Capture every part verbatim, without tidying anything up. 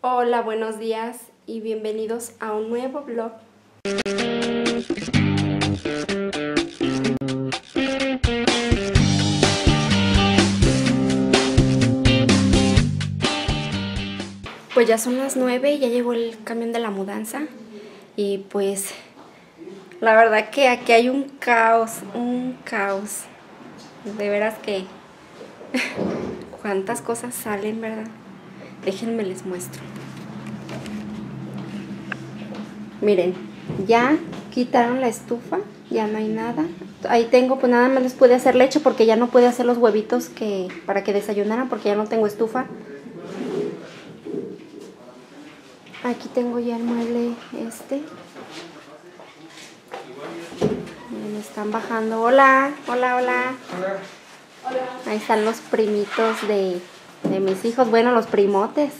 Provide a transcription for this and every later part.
Hola, buenos días y bienvenidos a un nuevo vlog. Pues ya son las nueve y ya llegó el camión de la mudanza y pues la verdad que aquí hay un caos, un caos. De veras que cuántas cosas salen, ¿verdad? Déjenme les muestro. Miren, ya quitaron la estufa, ya no hay nada. Ahí tengo, pues nada más les pude hacer leche porque ya no pude hacer los huevitos que para que desayunaran porque ya no tengo estufa. Aquí tengo ya el mueble este. Me están bajando. Hola, hola, hola. Hola. Ahí están los primitos de, de mis hijos. Bueno, los primotes.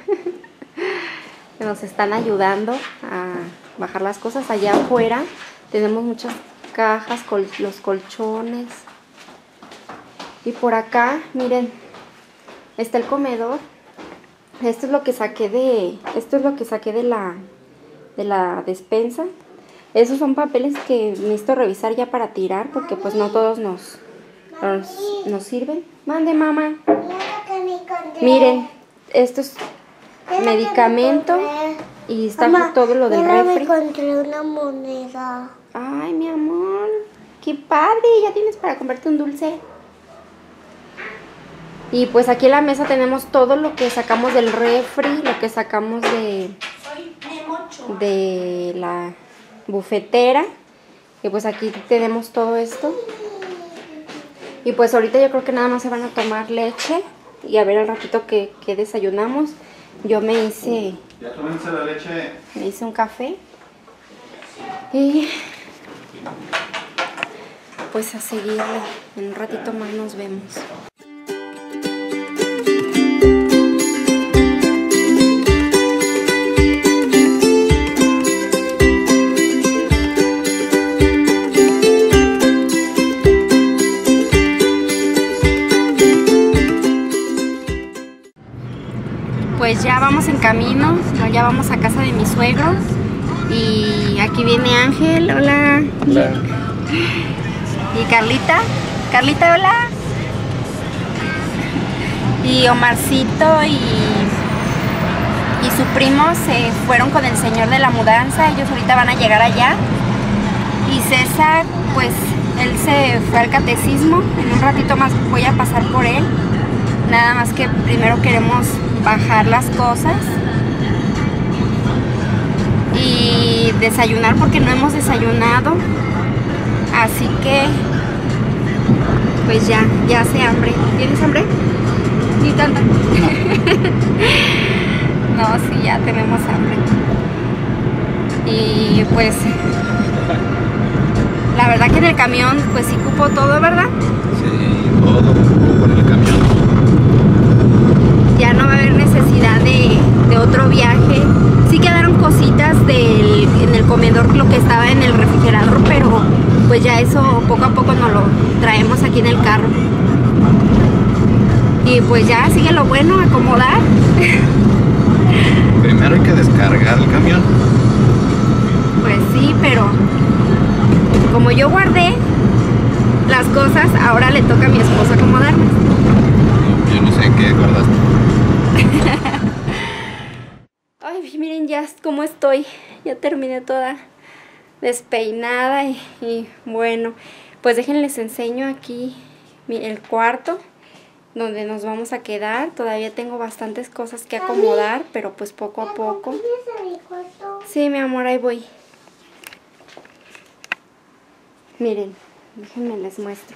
Que nos están ayudando a bajar las cosas. Allá afuera tenemos muchas cajas, col los colchones. Y por acá, miren, está el comedor. Esto es lo que saqué de, esto es lo que saqué de la, de la despensa. Esos son papeles que necesito revisar ya para tirar porque pues no todos nos, nos, nos sirven. Mande, mamá. Miren, esto es medicamento y está Mamá, todo lo del refri. Me encontré una moneda. Ay, mi amor, qué padre, ya tienes para comprarte un dulce. Y pues aquí en la mesa tenemos todo lo que sacamos del refri, lo que sacamos de, de la bufetera. Y pues aquí tenemos todo esto. Y pues ahorita yo creo que nada más se van a tomar leche y a ver al ratito que, que desayunamos. Yo me hice... ¿Ya tómense la leche? Me hice un café. Y pues a seguirle. En un ratito más nos vemos. Pues ya vamos en camino, ya vamos a casa de mis suegros y aquí viene Ángel, hola. Hola. Y Carlita, Carlita, hola. Y Omarcito y, y su primo se fueron con el señor de la mudanza, ellos ahorita van a llegar allá. Y César, pues él se fue al catecismo, en un ratito más voy a pasar por él. Nada más que primero queremos bajar las cosas y desayunar porque no hemos desayunado, así que pues ya, ya hace hambre. ¿Tienes hambre? Ni tanta. No, sí, ya tenemos hambre. Y pues la verdad que en el camión pues sí cupo todo, ¿verdad? Sí, todo cupo por el camión. Ya no va a haber necesidad de, de otro viaje. Sí quedaron cositas del, en el comedor, lo que estaba en el refrigerador, pero pues ya eso poco a poco nos lo traemos aquí en el carro. Y pues ya sigue lo bueno, acomodar. Primero hay que descargar el camión. Pues sí, pero como yo guardé las cosas, ahora le toca a mi esposo acomodarlas. Yo no sé qué guardaste. Ay, miren ya cómo estoy. Ya terminé toda despeinada y, y bueno, pues déjenles enseño aquí el cuarto donde nos vamos a quedar. Todavía tengo bastantes cosas que acomodar, pero pues poco a poco. Sí, mi amor, ahí voy. Miren, déjenme les muestro.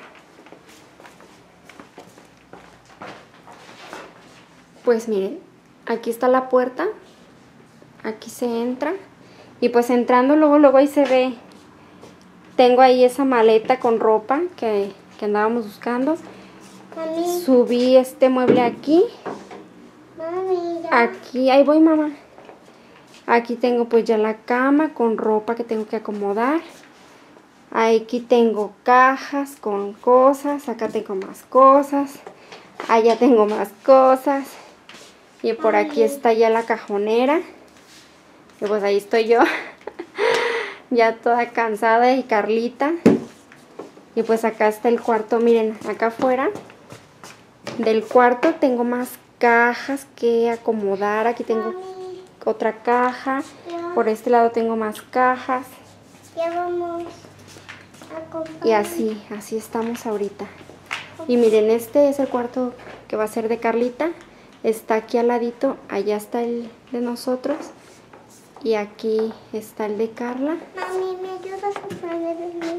Pues miren, aquí está la puerta, aquí se entra y pues entrando luego luego ahí se ve, tengo ahí esa maleta con ropa que, que andábamos buscando. Mami. Subí este mueble aquí, Mami, aquí, ahí voy mamá, aquí tengo pues ya la cama con ropa que tengo que acomodar, aquí tengo cajas con cosas, acá tengo más cosas, allá tengo más cosas. Y por aquí está ya la cajonera. Y pues ahí estoy yo. Ya toda cansada y Carlita. Y pues acá está el cuarto. Miren, acá afuera del cuarto tengo más cajas que acomodar. Aquí tengo otra caja. Por este lado tengo más cajas. Ya vamos a comprar. Y así, así estamos ahorita. Y miren, este es el cuarto que va a ser de Carlita. Está aquí al ladito. Allá está el de nosotros. Y aquí está el de Carla. Mami, ¿me ayudas a poner el mío?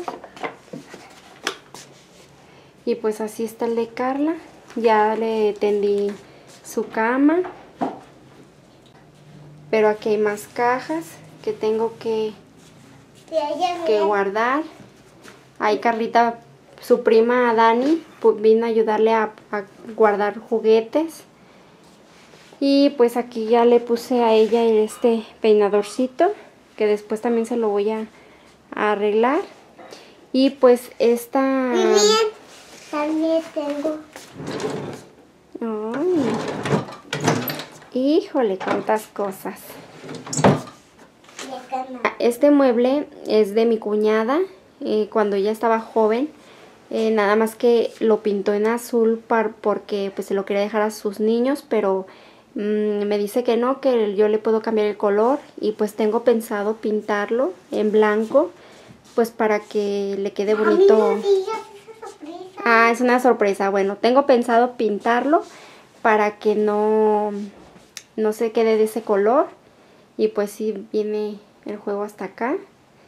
Y pues así está el de Carla. Ya le tendí su cama. Pero aquí hay más cajas que tengo que, Sí, ella que mira. guardar. Ahí Carlita, su prima Dani, pues vino a ayudarle a, a guardar juguetes. Y pues aquí ya le puse a ella este peinadorcito, que después también se lo voy a, a arreglar. Y pues esta... Y bien, también tengo. Ay, híjole, cuántas cosas. De cama. Este mueble es de mi cuñada, eh, cuando ella estaba joven. Eh, nada más que lo pintó en azul par, porque pues se lo quería dejar a sus niños, pero mmm, me dice que no, que yo le puedo cambiar el color. Y pues tengo pensado pintarlo en blanco, pues para que le quede bonito. Mami, no digas esa sorpresa. Ah, es una sorpresa. Bueno, tengo pensado pintarlo para que no, no se quede de ese color. Y pues sí, viene el juego hasta acá.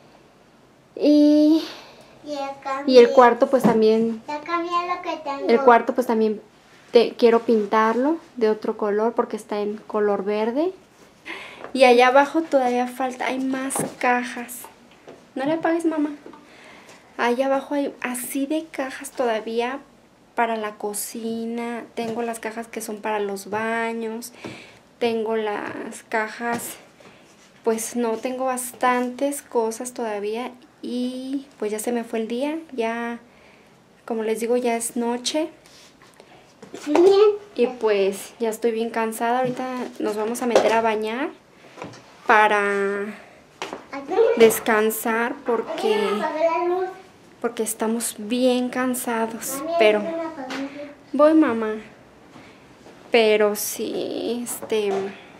Y, Ya y el cambié. cuarto pues también, Ya cambié lo que tengo. el cuarto pues también te, quiero pintarlo de otro color porque está en color verde. Y allá abajo todavía falta, hay más cajas. No le apagues, mamá. Allá abajo hay así de cajas todavía para la cocina. Tengo las cajas que son para los baños. Tengo las cajas, pues no, tengo bastantes cosas todavía. Y pues ya se me fue el día. Ya, como les digo, ya es noche. Bien. Y pues ya estoy bien cansada. Ahorita nos vamos a meter a bañar para Ayúdame. descansar porque... Ayúdame a apagar la luz. porque estamos bien cansados. Mami, Pero ayúdame a apagar la luz. voy, mamá. Pero sí, este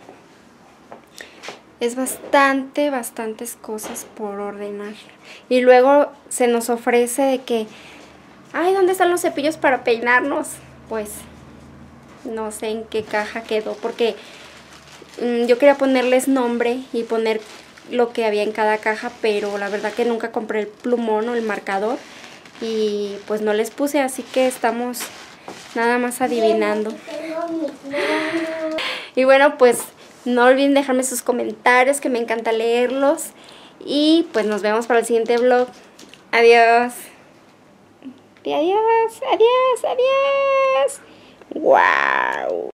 es bastante, bastantes cosas por ordenar. Y luego se nos ofrece de que, ay, ¿dónde están los cepillos para peinarnos? Pues no sé en qué caja quedó, porque mmm, yo quería ponerles nombre y poner lo que había en cada caja, pero la verdad que nunca compré el plumón o el marcador y pues no les puse, así que estamos nada más adivinando. Tengo mis manos. Y bueno, pues no olviden dejarme sus comentarios, que me encanta leerlos. Y pues nos vemos para el siguiente vlog. Adiós. Y adiós, adiós, adiós. ¡Wow!